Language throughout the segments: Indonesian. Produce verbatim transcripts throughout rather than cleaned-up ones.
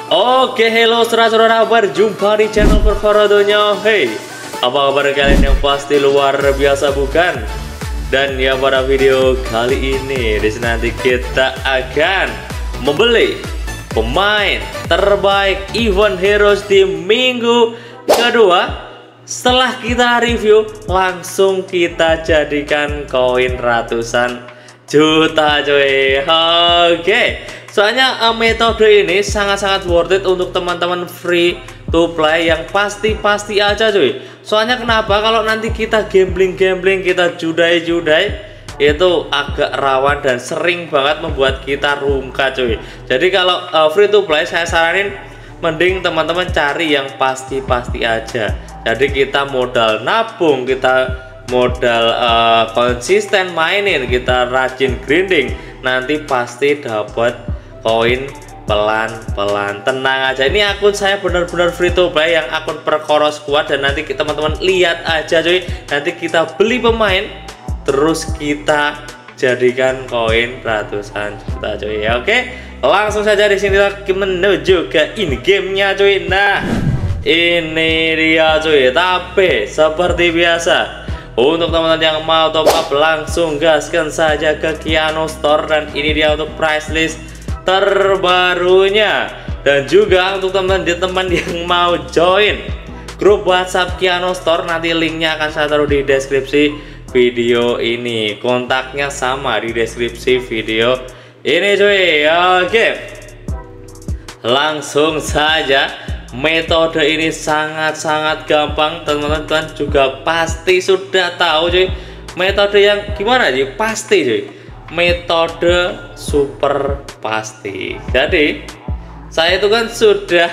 Oke, hello saudara-saudara, berjumpa di channel Perkorodonya. Hey, apa kabar kalian yang pasti luar biasa bukan? Dan ya pada video kali ini di sini nanti kita akan membeli pemain terbaik Event Heroes di minggu kedua. Setelah kita review, langsung kita jadikan koin ratusan juta cuy. Oke, soalnya uh, metode ini sangat-sangat worth it untuk teman-teman free to play yang pasti-pasti aja cuy. Soalnya kenapa? Kalau nanti kita gambling-gambling, kita judai-judai, itu agak rawan dan sering banget membuat kita rungkat cuy. Jadi kalau uh, free to play, saya saranin mending teman-teman cari yang pasti-pasti aja. Jadi kita modal nabung, kita modal uh, konsisten mainin, kita rajin grinding, nanti pasti dapat koin pelan-pelan. Tenang aja, ini akun saya benar-benar free to play yang akun Perkoro Squad, dan nanti teman-teman lihat aja cuy, nanti kita beli pemain terus kita jadikan koin ratusan juta cuy. Oke, langsung saja di sini lagi menuju ke in gamenya cuy. Nah, ini dia cuy. Tapi seperti biasa, untuk teman-teman yang mau top up langsung gaskan saja ke Kiano Store, dan ini dia untuk price list terbarunya. Dan juga untuk teman-teman yang mau join grup WhatsApp Kiano Store, nanti linknya akan saya taruh di deskripsi video ini. Kontaknya sama di deskripsi video ini cuy. Oke, langsung saja. Metode ini sangat-sangat gampang, teman-teman juga pasti sudah tahu cuy. Metode yang gimana sih? Pasti cuy, metode super pasti. Jadi saya itu kan sudah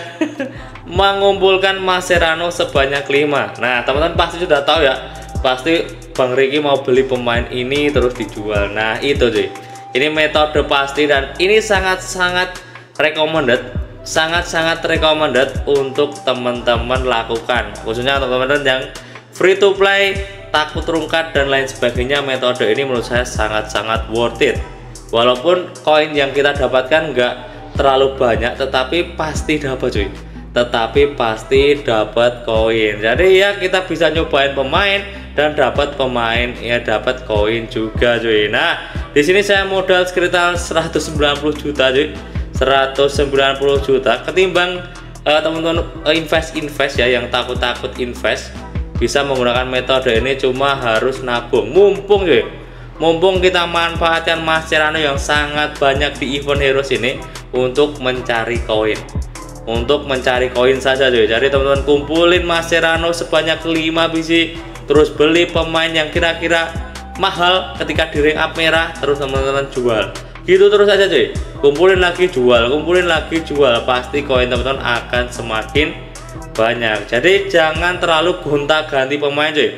mengumpulkan Mascherano sebanyak lima. Nah, teman-teman pasti sudah tahu ya, pasti Bang Ricky mau beli pemain ini terus dijual. Nah itu cuy, ini metode pasti, dan ini sangat-sangat recommended, sangat-sangat recommended untuk teman-teman lakukan, khususnya untuk teman-teman yang free to play, takut rungkat dan lain sebagainya. Metode ini menurut saya sangat-sangat worth it. Walaupun koin yang kita dapatkan nggak terlalu banyak, tetapi pasti dapat cuy, tetapi pasti dapat koin. Jadi ya kita bisa nyobain pemain dan dapat pemain, ya dapat koin juga cuy. Nah, di sini saya modal sekitar seratus sembilan puluh juta cuy, seratus sembilan puluh juta. Ketimbang uh, teman-teman uh, invest-invest ya, yang takut-takut invest, bisa menggunakan metode ini, cuma harus nabung. Mumpung cuy, mumpung kita manfaatkan Mascherano yang sangat banyak di Event Heroes ini untuk mencari koin, untuk mencari koin saja cuy. Jadi teman-teman kumpulin Mascherano sebanyak lima biji, terus beli pemain yang kira-kira mahal ketika di rank up merah, terus teman-teman jual. Gitu terus aja cuy, kumpulin lagi jual, kumpulin lagi jual, pasti koin teman-teman akan semakin banyak. Jadi jangan terlalu gonta-ganti pemain cuy,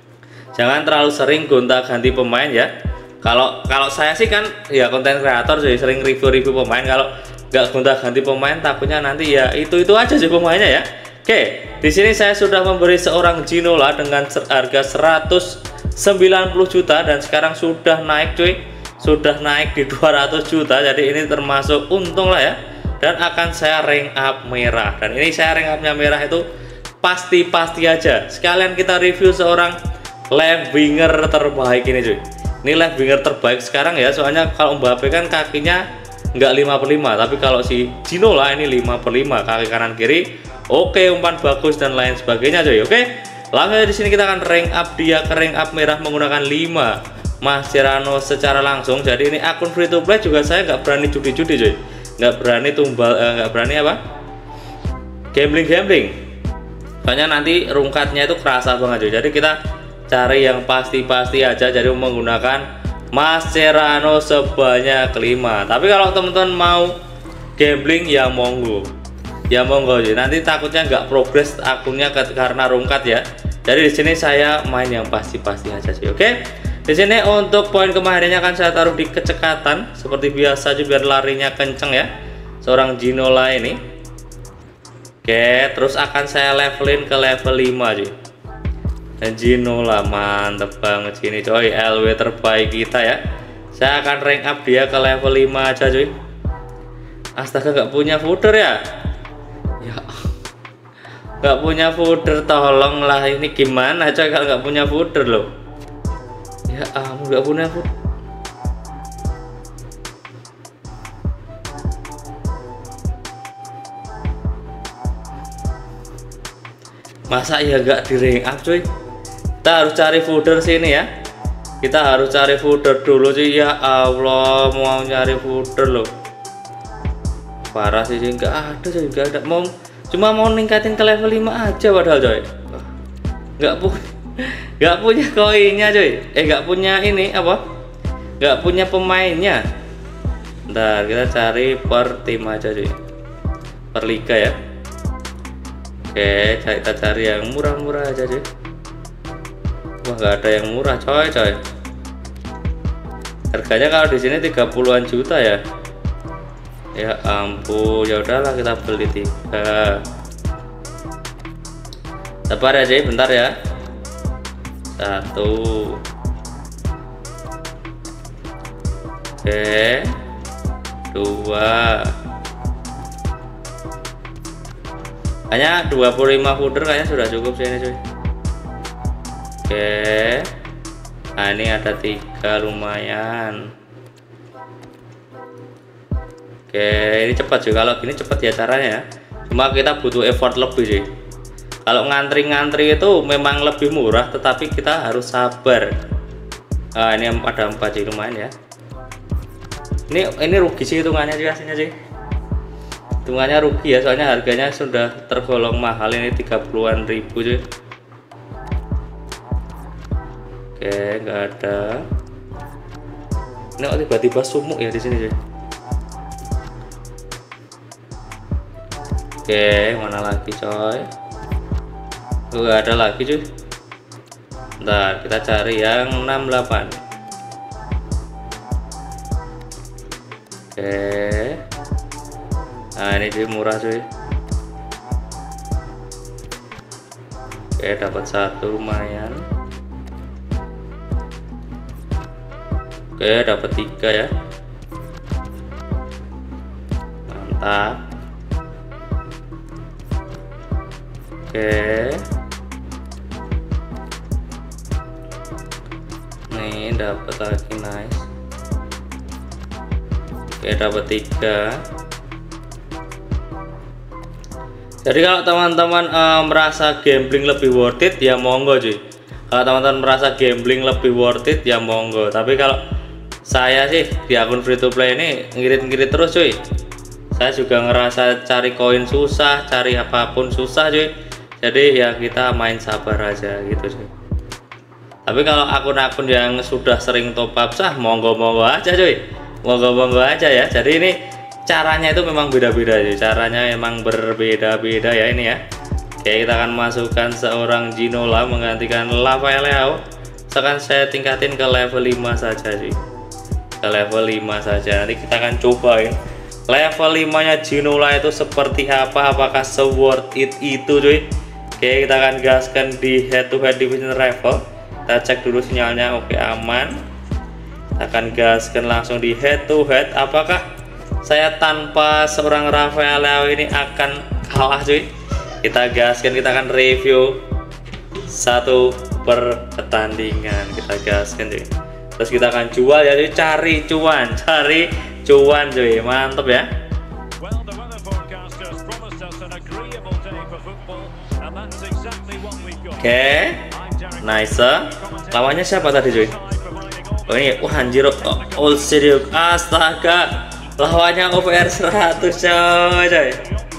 jangan terlalu sering gonta-ganti pemain ya. Kalau kalau saya sih kan ya konten kreator cuy, sering review-review pemain. Kalau nggak gonta-ganti pemain, takutnya nanti ya itu-itu aja sih pemainnya ya. Oke, di sini saya sudah memberi seorang Ginola dengan harga seratus sembilan puluh juta, dan sekarang sudah naik cuy, sudah naik di dua ratus juta. Jadi ini termasuk untung lah ya, dan akan saya rank up merah. Dan ini saya rank upnya merah itu pasti-pasti aja. Sekalian kita review seorang left winger terbaik ini cuy. Ini left winger terbaik sekarang ya, soalnya kalau Mbappe kan kakinya nggak lima per lima, tapi kalau si Ginola ini lima per lima, kaki kanan kiri oke, umpan bagus dan lain sebagainya cuy. Oke, langsung di sini kita akan rank up dia ke rank up merah menggunakan lima Mascherano secara langsung. Jadi ini akun free to play juga saya nggak berani judi-judi cuy, nggak berani tumbal, eh, nggak berani apa gambling-gambling, soalnya nanti rungkatnya itu kerasa banget cuy. Jadi kita cari yang pasti-pasti aja, jadi menggunakan Mascherano sebanyak lima. Tapi kalau teman-teman mau gambling ya monggo, ya monggo cuy. Nanti takutnya nggak progres akunnya karena rungkat ya. Jadi di sini saya main yang pasti-pasti aja sih. Oke, di sini untuk poin kemahirannya akan saya taruh di kecekatan seperti biasa juga, biar larinya kenceng ya seorang Ginola ini. Oke, terus akan saya levelin ke level lima cuy. Dan Ginola mantep banget sini coy, L W terbaik kita ya. Saya akan rank up dia ke level lima aja cuy. Astaga, gak punya footer ya. nggak punya fooder, tolonglah. Ini gimana coy kalau nggak punya fooder loh? Ya ampun, nggak punya fooder. Masa ya nggak di rank up cuy? Kita harus cari fooder sini ya. Kita harus cari fooder dulu sih. Ya Allah, mau nyari fooder loh. Parah sih, nggak ada cuy, nggak ada. Mau cuma mau ningkatin ke level lima aja padahal coy. Nggak punya nggak punya koinnya coy. Eh nggak punya ini apa? Nggak punya pemainnya. Ntar kita cari per tim aja cuy. Per liga ya. Oke, kita cari yang murah-murah aja cuy. Wah, nggak ada yang murah coy coy. Harganya kalau di sini tiga puluhan juta ya. Ya ampun, ya udahlah kita beli tiga. Sabar aja, bentar ya. Satu. Oke. Dua. Hanya dua puluh lima fooder kayaknya sudah cukup sih ini cuy. Oke. Nah ini ada tiga, lumayan. Oke, ini cepat sih. Kalau gini cepat ya caranya ya. Cuma kita butuh effort lebih sih. Kalau ngantri-ngantri itu memang lebih murah, tetapi kita harus sabar. Nah, ini ada empat sih, lumayan ya. Ini ini rugi sih hitungannya sih aslinya sih. Hitungannya rugi ya, soalnya harganya sudah tergolong mahal, ini tiga puluhan ribu sih. Oke, nggak ada. Ini kok tiba-tiba sumuk ya di sini sih. Oke, mana lagi coy? Nggak ada lagi cuy. Ntar kita cari yang enam puluh delapan. Oke. Nah ini cuy, murah cuy. Oke, dapat satu, lumayan. Oke, dapat tiga ya. Mantap. Oke, nih dapat lagi, nice. Oke, dapat tiga. Jadi kalau teman-teman uh, merasa gambling lebih worth it ya monggo cuy. Kalau teman-teman merasa gambling lebih worth it ya monggo. Tapi kalau saya sih di akun free to play ini ngirit-ngirit terus cuy. Saya juga ngerasa cari koin susah, cari apapun susah cuy. Jadi ya kita main sabar aja gitu sih. Tapi kalau akun-akun yang sudah sering top up sah, monggo-monggo aja cuy, monggo-monggo aja ya. Jadi ini caranya itu memang beda-beda sih, caranya memang berbeda-beda ya ini ya. Oke, kita akan masukkan seorang Ginola menggantikan Rafael Leao. Sekarang saya tingkatin ke level lima saja sih, ke level lima saja. Nanti kita akan cobain level lima nya Ginola itu seperti apa, apakah se-worth it itu cuy. Oke, kita akan gaskan di head to head division rival. Kita cek dulu sinyalnya, oke aman. Kita akan gaskan langsung di head to head. Apakah saya tanpa seorang Rafael Leao ini akan kalah cuy? Kita gaskan, kita akan review satu per pertandingan. Kita gaskan cuy. Terus kita akan jual ya cuy, cari cuan, cari cuan cuy, mantep ya. Oke, okay. Nice. Lawannya siapa tadi cuy? Oh ini, wah anjir, oh, all serius, astaga. Lawannya O V R seratus coy, coy.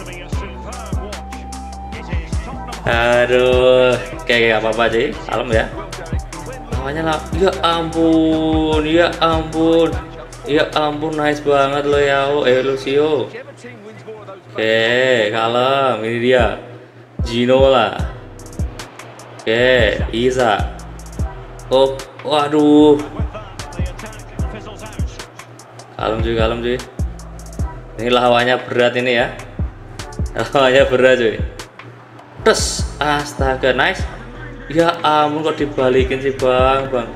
Aduh, kayak gak apa-apa cuy, kalem ya. Lawannya lah, ya ampun, ya ampun, ya ampun, nice banget lo ya, eh Lucio. Oke, kalem, ini dia Ginola. Oke, Isa. Oh, waduh. Kalem cuy, kalem cuy. Ini lawannya berat ini ya. Lawannya berat cuy. Terus, astaga, nice. Ya ampun, kok dibalikin sih bang, bang.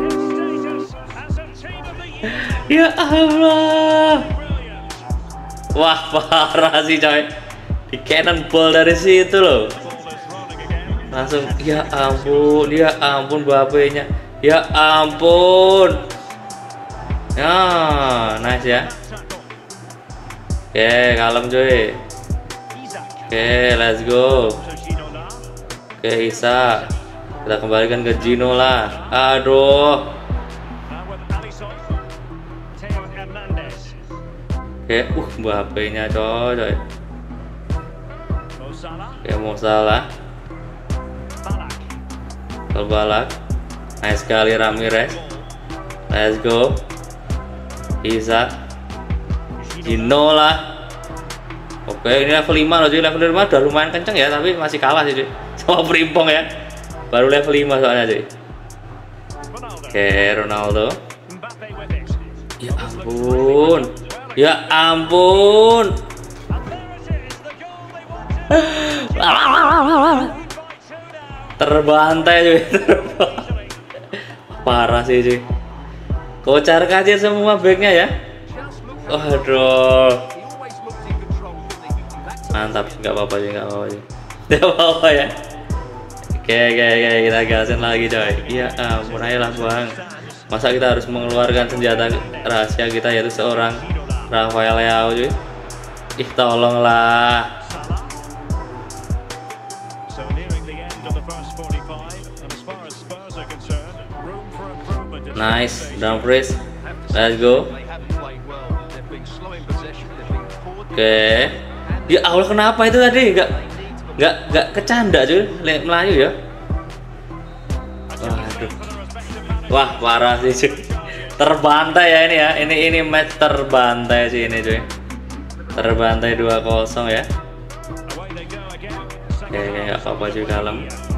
Ya Allah. Wah, parah sih coy. Di cannonball dari situ loh. Langsung, ya ampun, ya ampun Mbappe-nya. Ya ampun. Ya, nice ya. Oke, kalem cuy. Oke, let's go. Oke, Isa. Kita kembalikan ke Gino lah. Aduh. Oke, uh Mbappe-nya coy, coy. Oke, Mo Salah. Balak. Nice sekali Ramirez. Let's go. Isa. Gino lah. Oke, ini level lima loh cuy. Level lima udah lumayan kenceng ya, tapi masih kalah sih cuy sama Frimpong ya. Baru level lima soalnya cuy. Oke, Ronaldo. Ya ampun. Ya ampun. Terbantai cuy. Parah sih cuy. Kocar kacir semua backnya ya. Waduh. Mantap, nggak apa-apa sih, nggak apa-apa sih. Nggak apa-apa ya. Oke, oke, oke, kita gasin lagi coy. Iya, ampun, ayolah bang. Masa kita harus mengeluarkan senjata rahasia kita yaitu seorang Rafael Leao cuy. Ih, tolonglah. Nice, Dumfries. Let's go. Oke. Ya Allah, kenapa itu tadi nggak nggak nggak kecanda cuy, Melayu ya. Waduh. Wah, parah sih cuy. Terbantai ya ini ya. Ini ini match terbantai sih ini cuy. Terbantai dua kosong ya. Oke, nggak apa-apa cuy, kalem.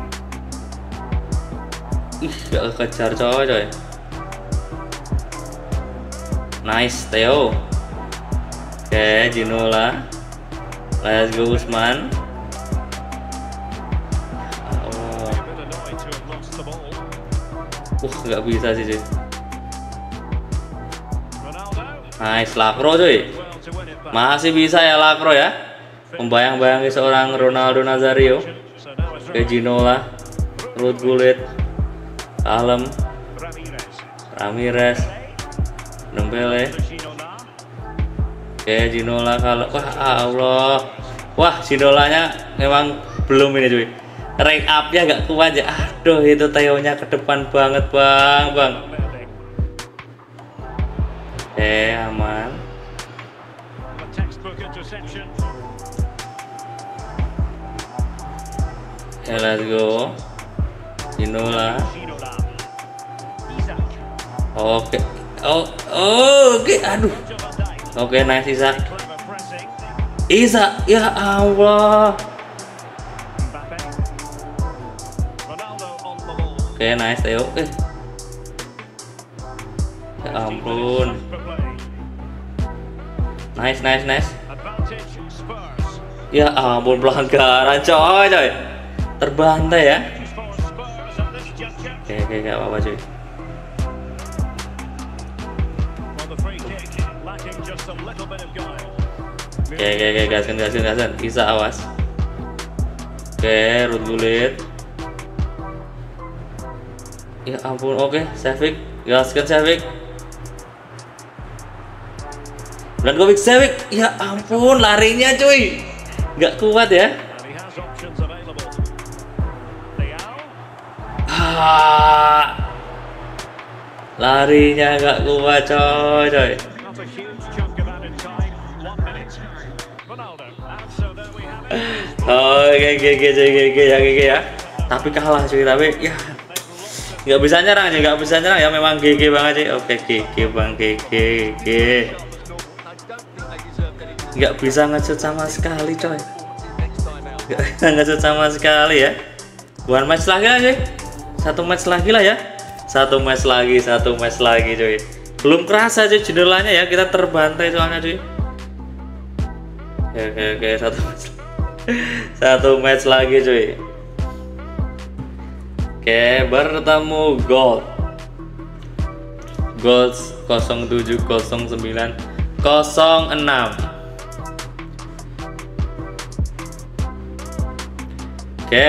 Ih, gak kejar coy coy. Nice, Theo. Oke, Ginola. Let's go, Usman. Oh. Uh, nggak bisa sih cuy. Nice, Lacro cuy. Masih bisa ya Lacro ya. Membayang-bayangi seorang Ronaldo Nazario. Oke, Ginola. Ruud Gullit. Kalem. Ramirez. Dembele. Oke, Ginola kalau wah Allah. Wah, Ginolanya memang belum ini cuy. Rank up-nya gak kuat ya. Aduh, itu Theo-nya ke depan banget, Bang, Bang. Oke, aman. Oke, let's go. Ginola. Oke. Oh, oh, oke, aduh. Oke, nice Isa. Isa, ya Allah. Oke, nice Theo. Eh. Ya ampun. Nice, nice, nice. Ya ampun, pelanggaran coy, coy. Terbantai ya. Oke, oke, gak apa-apa cuy. Oke, oke, oke, gaskan, gaskan, gaskan. Isa, awas. Oke, Ruud Gullit. Ya ampun, oke, Savic, gaskan Savic. Brankovic, Savic. Ya ampun, larinya cuy. Nggak kuat ya. Ah, larinya nggak kuat coy, coy. Oh, G G G G G ya G G ya. Tapi kalah cuy, tapi ya nggak bisa nyerang aja, nggak bisa nyerang ya, memang G G banget sih. Oke, G G bang, G G G. Nggak bisa nge-shoot sama sekali coy. Nggak bisa nge-shoot sama sekali ya. One match lagi aja. Satu match lagi lah ya. Satu match lagi, satu match lagi cuy. Belum kerasa cuy jendelanya ya, kita terbantai soalnya cuy. Oke, oke, oke, satu match. Satu match lagi cuy. Oke, bertemu Gold. Gold nol tujuh nol sembilan nol enam. Oke.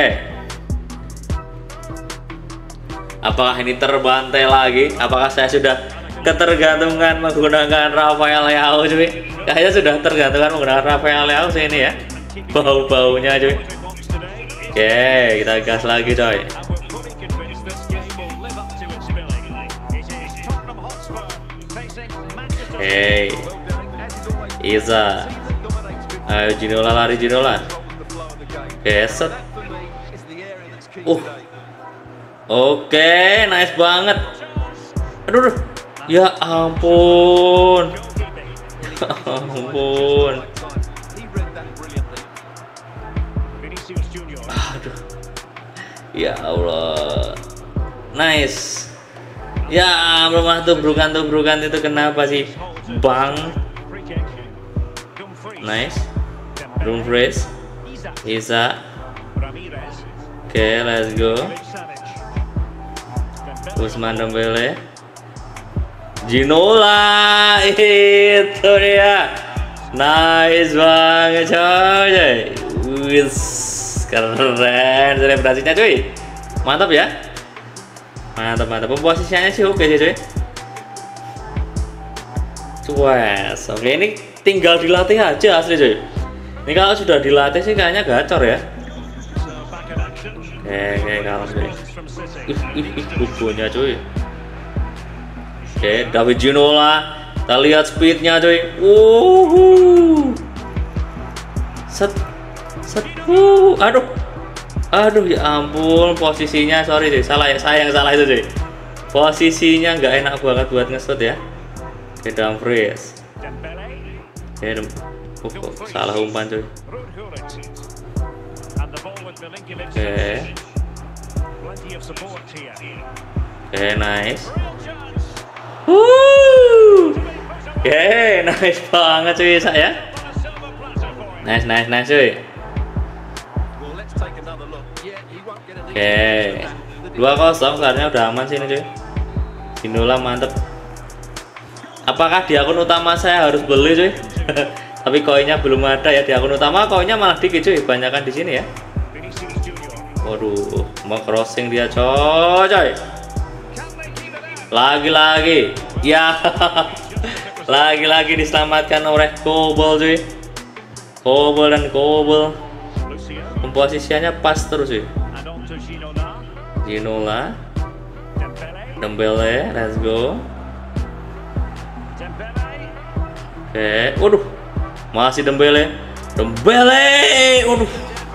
Apakah ini terbantai lagi? Apakah saya sudah ketergantungan menggunakan Rafael Leao cuy? Kayaknya sudah tergantungan menggunakan Rafael Leao sih ini ya. Bau-baunya cuy. Oke, kita gas lagi coy. Hey, Iza. Ayo Ginola, lari Ginola. Geset. Uh. Oke, nice banget. Aduh, aduh. Ya ampun. Ya ampun. Aduh. Ya Allah. Nice. Ya, belum tubrukan-tubrukan itu kenapa sih? Bang. Nice. Dumfries. Isa. Oke, okay, let's go. Ousmane Dembele. Ginola, itu dia. Nice banget coy. Wis, keren selebrasinya cuy. Mantap ya. Mantap mantap. Posisinya sih oke sih cuy. Cues. Oke, ini tinggal dilatih aja asli cuy. Ini kalau sudah dilatih sih kayaknya gacor ya. Oke, oke, kalau cuy. Ih, ih, ih, bukunya cuy. Oke, David Ginola. Kita lihat speednya cuy. Wuhu. Set, set. Wuh. Aduh, aduh ya ampun. Posisinya sorry cuy, salah ya, saya yang salah itu cuy. Posisinya nggak enak banget buat ngesut ya. Oke, Dumfries. Oke, uh, oh, salah umpan cuy. Oke. Oke, nice. Wuh. Oke, nice banget cuy saya. Nice, nice, nice cuy. Oke, dua kosong seharusnya udah aman sih ini cuy. Ginola mantep. Apakah di akun utama saya harus beli cuy? Tapi koinnya belum ada ya di akun utama, koinnya malah dikit cuy, banyakan di sini ya. Waduh, mau crossing dia coy, coy. Lagi-lagi, ya, lagi-lagi diselamatkan oleh Kobel cuy. Kobel dan Kobel. Komposisinya pas terus cuy. Ginola, Dembele, let's go. Oke, waduh, masih Dembele, Dembele, waduh.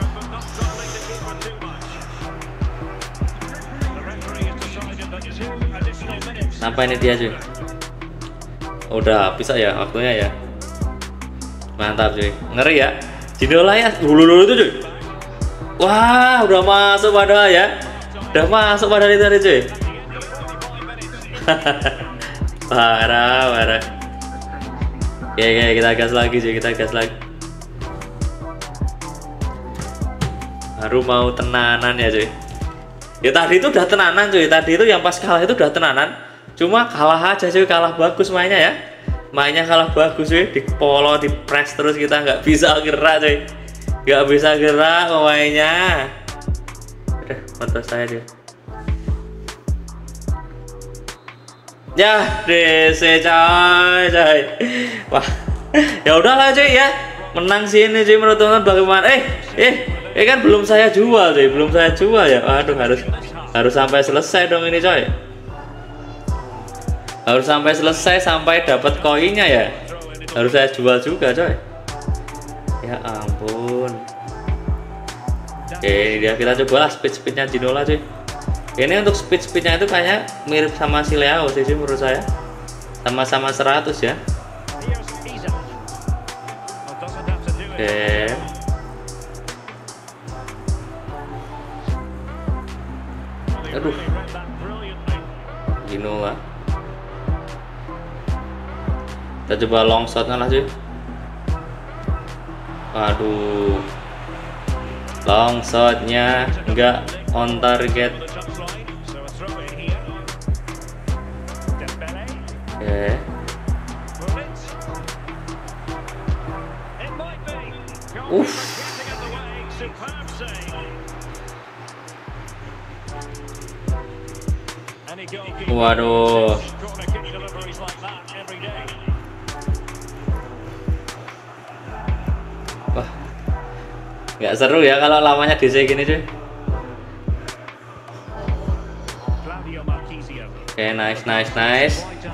Sampai ini dia cuy. Udah bisa ya waktunya ya. Mantap cuy, ngeri ya. Ginola ya, dulu-dulu itu cuy. Wah, udah masuk padahal ya. Udah masuk padahal itu tadi cuy. Parah, parah. Oke, oke, kita gas lagi cuy, kita gas lagi. Baru mau tenanan ya cuy. Ya tadi itu udah tenanan cuy. Tadi itu yang pas kalah itu udah tenanan. Cuma kalah aja cuy, kalah bagus mainnya ya. Mainnya kalah bagus cuy, di polo, di press terus kita nggak bisa gerak cuy. Nggak bisa gerak pemainnya. Udah, foto saya dia. Ya, D C coy, coy. Wah, ya udahlah cuy ya. Menang sini cuy menurut teman bagaimana? Eh, eh, eh kan belum saya jual cuy, belum saya jual ya. Aduh, harus harus sampai selesai dong ini coy. Harus sampai selesai sampai dapat koinnya ya. Harus saya jual juga coy. Ya ampun. Oke, ini dia, kita cobalah speed-speednya Ginola cuy. Ini untuk speed-speednya itu kayaknya mirip sama si Leao sih menurut saya. Sama-sama seratus ya. Oke. Aduh. Ginola. Kita coba long shotnya lah cuy. Aduh, long shotnya enggak on target. Oke. Uff. Waduh. Wah, nggak seru ya kalau lamanya D C gini cuy. Oke, okay, nice, nice, nice.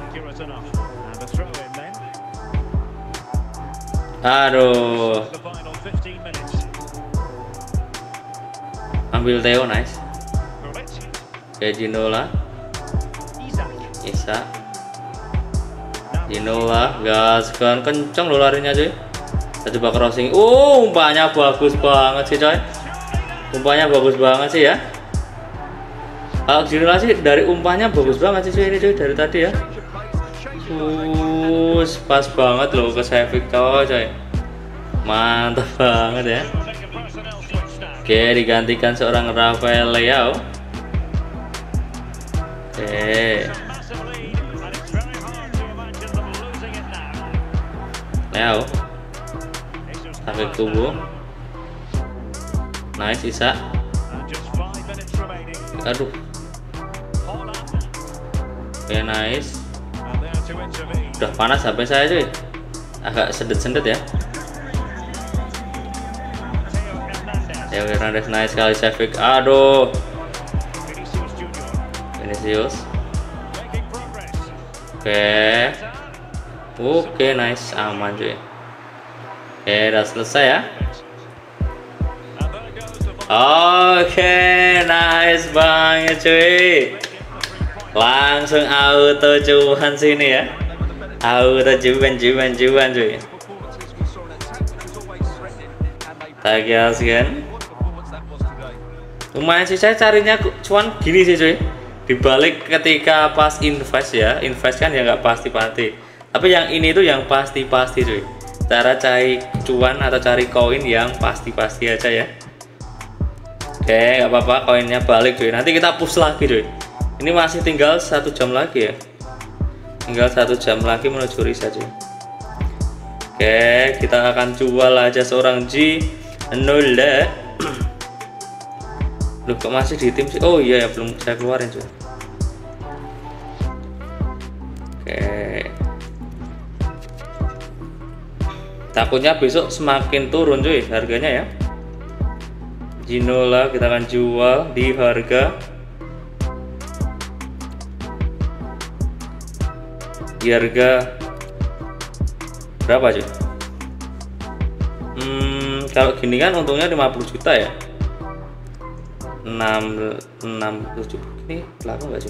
Aduh. Ambil Theo, nice. Oke, okay, Ginola. Isa. Ginola, gaskan kenceng lo larinya cuy. Kita coba crossing. Oh, umpannya bagus banget sih coy. Umpannya bagus banget sih ya. Kalau Ginola sih dari umpannya bagus banget sih ini cuy dari tadi ya. Uh, pas banget loh ke Sevik coy. Mantap banget ya. Oke, digantikan seorang Rafael Leao. Oke. Leao. Sampai tubuh. Nice, Isa. Aduh. Oke, nice. Udah panas H P saya cuy. Agak sendet-sendet ya. Ya, Hernandez nice sekali Sevik. Aduh. Vinicius. Oke. Oke, nice, aman cuy. Oke, udah selesai ya. Oke, nice banget cuy. Langsung auto cuan sini ya. Auto cuan cuan cuan cuy. Tagiaskan. Lumayan sih saya carinya cuan gini sih cuy. Dibalik ketika pas invest ya, invest kan ya nggak pasti-pasti. Tapi yang ini tuh yang pasti-pasti cuy. Cara cari cuan atau cari koin yang pasti-pasti aja ya. Oke, nggak apa-apa, koinnya balik cuy. Nanti kita push lagi cuy. Ini masih tinggal satu jam lagi ya. Tinggal satu jam lagi menuju reset cuy. Oke, kita akan jual aja seorang G Nola. Loh, kok masih di tim sih? Oh iya ya, belum saya keluarin cuy. Oke. Takutnya besok semakin turun cuy harganya ya. Ginola kita akan jual di harga di harga berapa cuy? Hmm, kalau gini kan untungnya lima puluh juta ya. enam enam tujuh ini laku nggak sih?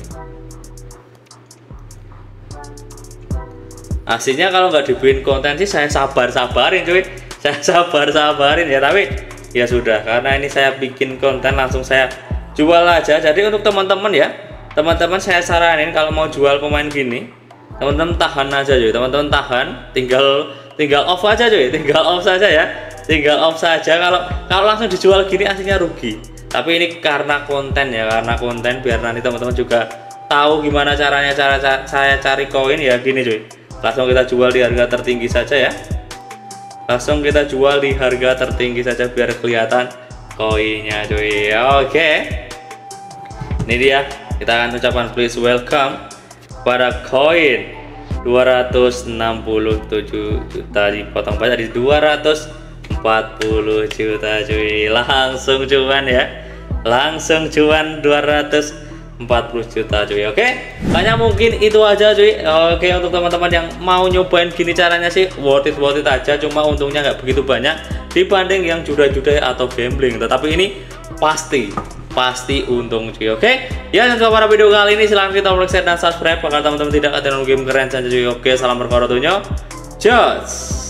Aslinya kalau nggak dibikin konten sih saya sabar-sabarin cuy. Saya sabar-sabarin ya, tapi ya sudah, karena ini saya bikin konten langsung saya jual aja. Jadi untuk teman-teman ya, teman-teman saya saranin kalau mau jual pemain gini, teman-teman tahan aja cuy. Teman-teman tahan, tinggal tinggal off aja cuy, tinggal off saja ya. Tinggal off saja. Kalau kalau langsung dijual gini aslinya rugi. Tapi ini karena konten ya, karena konten biar nanti teman-teman juga tahu gimana caranya cara, cara saya cari koin ya gini cuy. Langsung kita jual di harga tertinggi saja ya. Langsung kita jual di harga tertinggi saja biar kelihatan koinnya cuy. Oke. Ini dia, kita akan ucapkan please welcome pada koin dua ratus enam puluh tujuh juta, dipotong pajak di dua ratus empat puluh juta cuy. Langsung cuan ya. Langsung cuan dua ratus empat puluh juta cuy. Oke, kayaknya mungkin itu aja cuy. Oke, untuk teman-teman yang mau nyobain gini caranya sih worth it worth it aja. Cuma untungnya nggak begitu banyak dibanding yang juda-juda atau gambling. Tetapi ini pasti pasti untung cuy. Oke, ya, dan pada video kali ini silahkan kita like, share, dan subscribe agar teman-teman tidak ketinggalan game keren saja cuy. Oke, salam berkorotnya. Just